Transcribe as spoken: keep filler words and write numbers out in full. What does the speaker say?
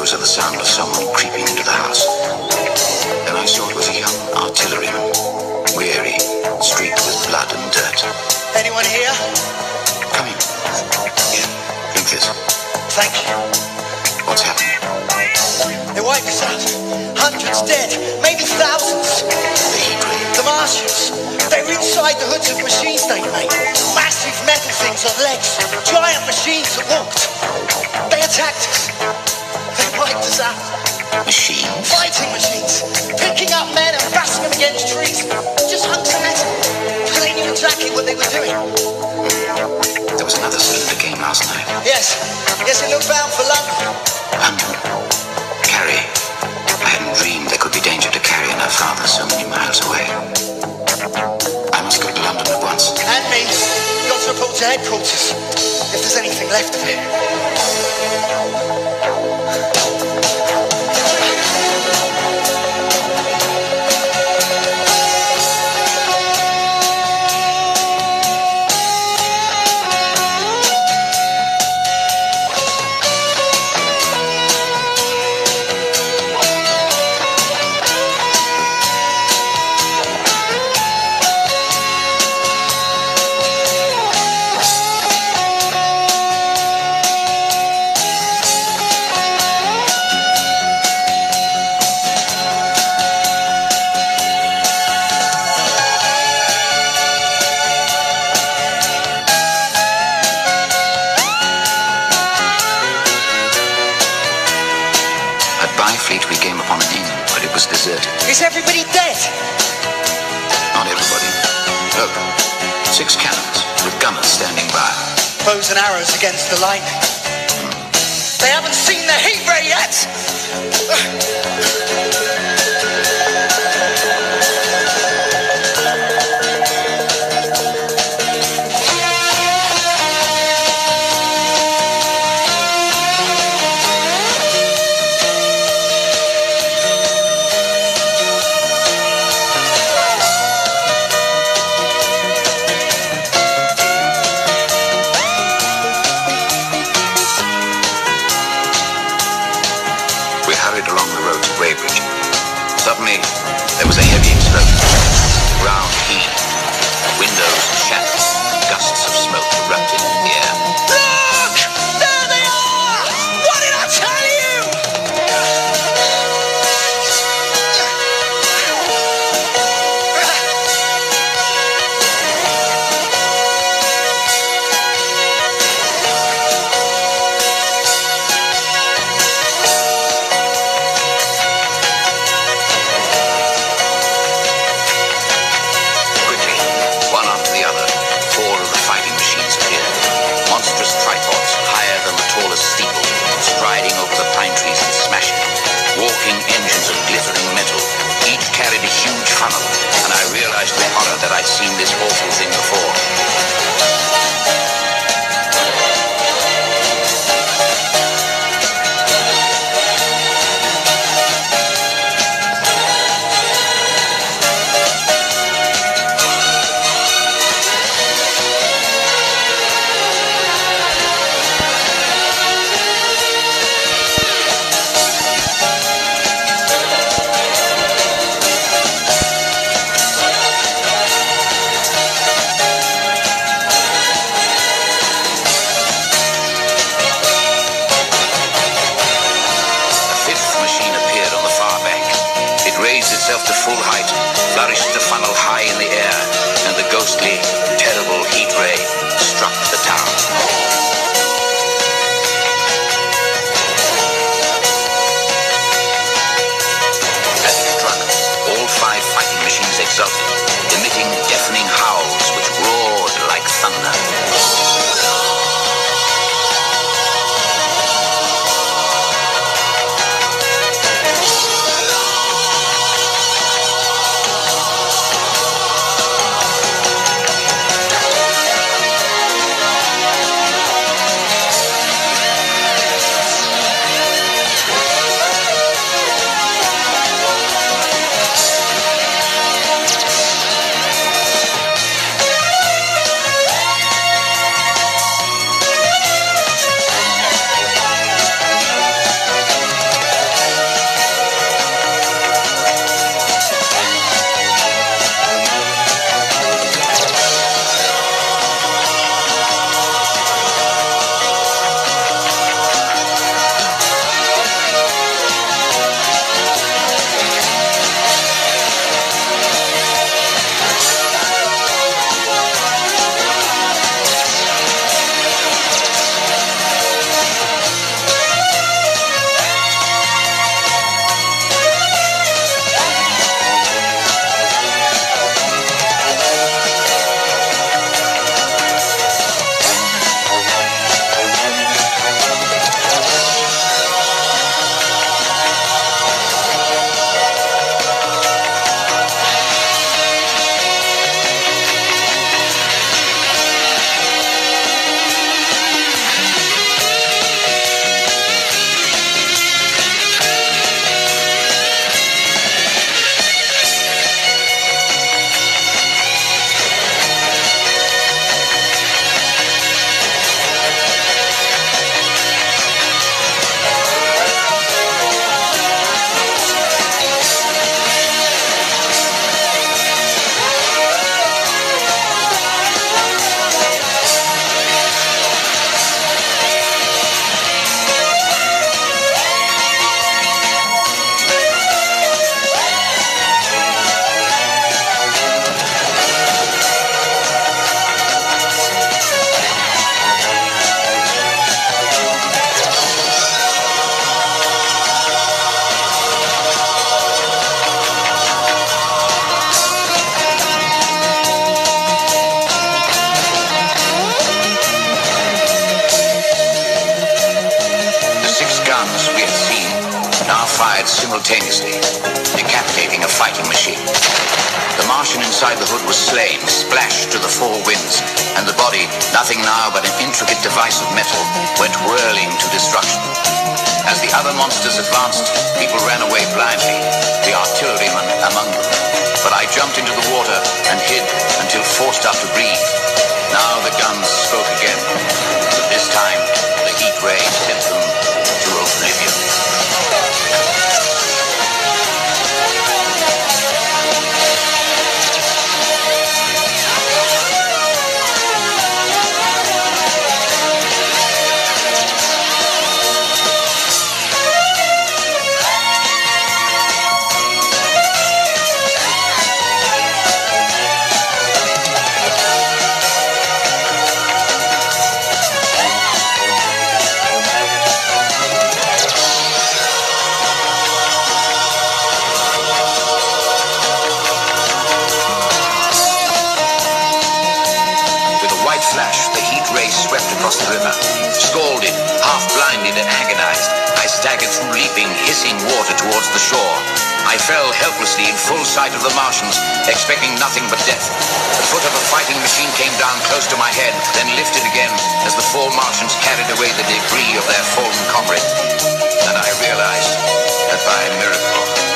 echoes of the sound of someone creeping into the house. Then I saw it was a young artilleryman, weary, streaked with blood and dirt. Anyone here? Come in. Here, drink this. Thank you. What's happened? They wiped us out. Hundreds dead, maybe thousands. The heat ray. The Martians. They were inside the hoods of machines they made. Massive metal things on legs. Giant machines that walked. They attacked us. They wiped us out. Machines? Fighting machines. Picking up men and bashing them against trees. Just hunks of metal. They knew exactly what they were doing. There was another cylinder game last night. Yes. Yes, it looked bound for London. London? Carrie. I hadn't dreamed there could be danger to Carrie and her father so many miles away. I must go to London at once. And me. Got to report to headquarters. If there's anything left of it. Byfleet we came upon an inn, but it was deserted. Is everybody dead? Not everybody. Look, six cannons with gunners standing by. Bows and arrows against the lightning. Hmm. They haven't seen the heat ray yet! Along the road to Weybridge. Suddenly, there was a heavy explosion. The ground heaved. Windows shattered. Gusts of smoke erupted in the air. Look! There they are! What did I tell you? That I'd seen this awful thing before. Itself to full height, flourished the funnel high in the air, and the ghostly, terrible heat ray struck the town. As it struck, all five fighting machines exulted, emitting deafening howls which roared like thunder. five simultaneously, decapitating a fighting machine. The Martian inside the hood was slain, splashed to the four winds, and the body, nothing now but an intricate device of metal, went whirling to destruction. As the other monsters advanced, people ran away blindly, the artillerymen among them. But I jumped into the water and hid until forced out to breathe. Now the guns spoke again, but this time the heat ray sent them to oblivion. Swept across the river. Scalded, half-blinded and agonized, I staggered through leaping, hissing water towards the shore. I fell helplessly in full sight of the Martians, expecting nothing but death. The foot of a fighting machine came down close to my head, then lifted again as the four Martians carried away the debris of their fallen comrade. And I realized that by a miracle,